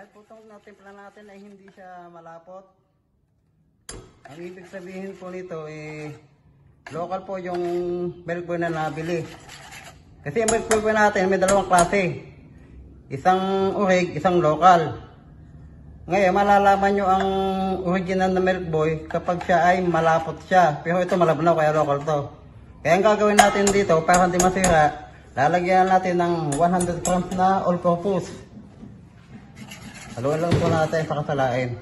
Dahil po itong natimpla natin ay hindi siya malapot. Ang ibig sabihin po nito local po yung milk boy na nabili. Kasi ang milk boy natin may dalawang klase. Isang urig, isang local. Ngayon malalaman nyo ang original na milk boy kapag siya ay malapot siya. Pero ito malabnaw kaya local to. Kaya ang gagawin natin dito para hindi masira, lalagyan natin ng 100 grams na all-purpose. Haluan lang po natin sa kasalain.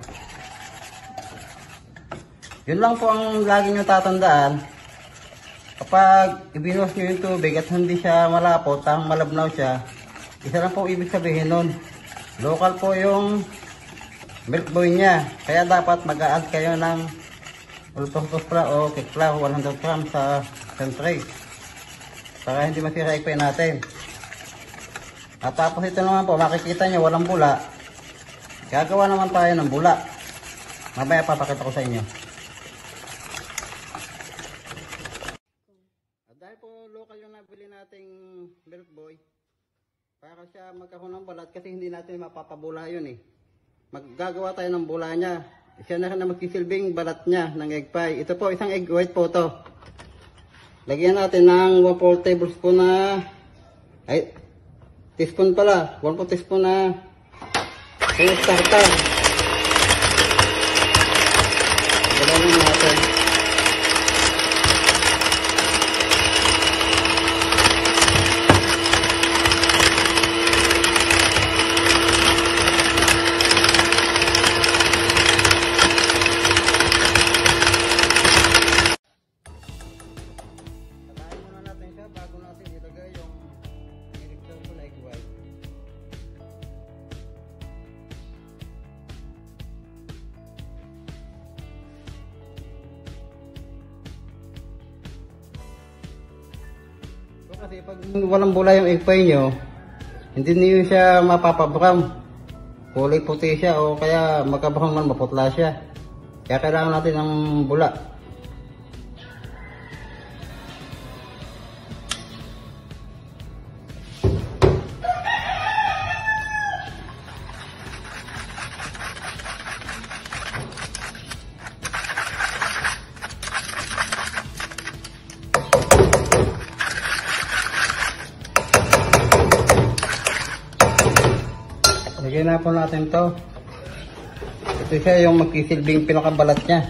Yun lang po ang lagi nyo tatandaan. Kapag ibinuhos nyo yung tubig at hindi siya malapot, ang malabnaw siya, isa lang po ibig sabihin nun. Local po yung milk boy niya. Kaya dapat mag-a-add kayo ng all-purpose flour o cake flour 100 grams sa tray. Para hindi masira ikpay natin. At tapos ito naman po, makikita nyo walang bula. Gagawa naman tayo ng bula. Mamaya papakita ko sa inyo. At dahil po local yung nabili nating milk boy, para siya magkaroon ng balat kasi hindi natin mapapabula yun Maggagawa tayo ng bula niya. Siya na rin na magsisilbing balat niya ng egg pie. Ito po, isang egg white po to. Lagyan natin ng 1/4 tablespoon na, teaspoon pala, 1/4 teaspoon na starter. Galawin natin. Sakayin muna natin siya bago natin ilagay yung irreversible egg white. Kasi pag walang bula yung egg pie nyo, hindi niyo siya mapapabrown. Kulay puti siya o kaya magkabrown man maputla siya. Kaya kailangan natin ng bula. Lagyan na po natin to. Ito siya yung magsisilbing pinakabalat niya.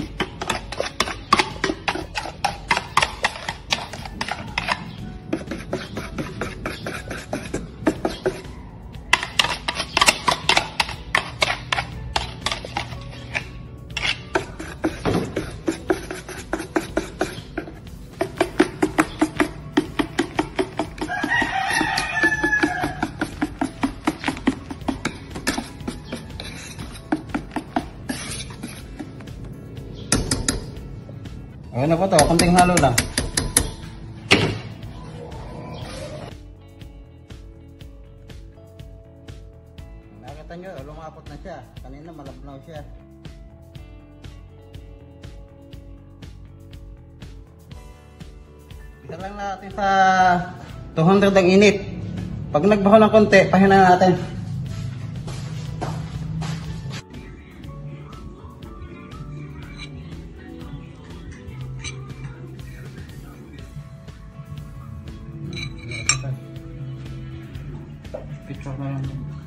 Ayun na po to, konting halo lang. Nakita nyo, lumapot na siya. Kanina malabnaw siya. Isa lang natin sa 200 ang init. Pag nagbaho ng konti, pahinan natin. Picture na lang.